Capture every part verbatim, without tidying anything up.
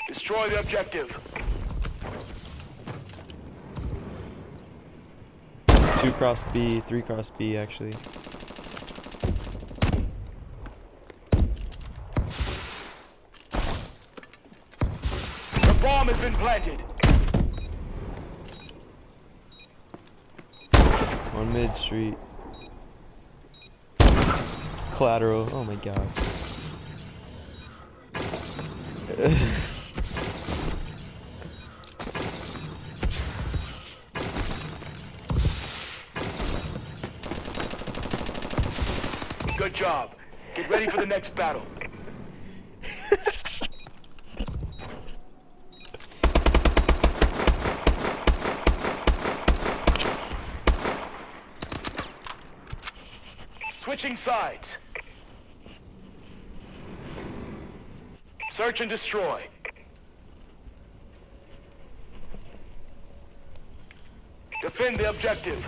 Destroy the objective. Two cross B, three cross B actually. The bomb has been planted. On mid street. Collateral. Oh my god. Good job. Get ready for the next battle. Switching sides. Search and destroy. Defend the objective.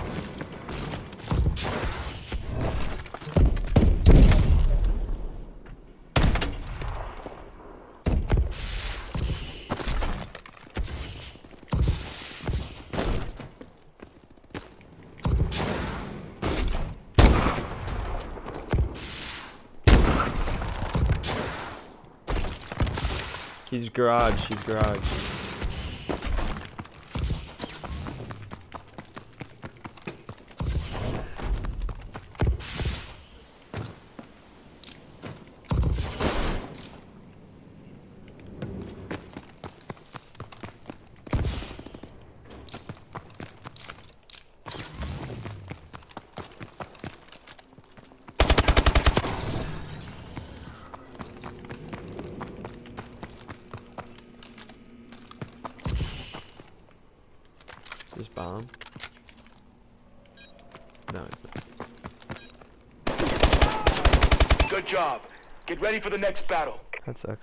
He's garage, he's garage. This bomb? No, it's not. Good job. Get ready for the next battle. That sucks.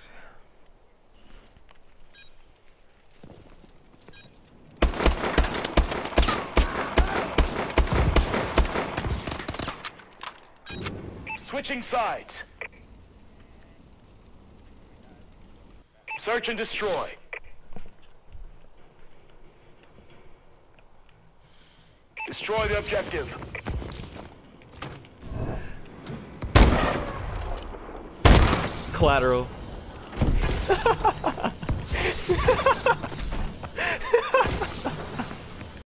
Switching sides. Search and destroy. Destroy the objective. Collateral.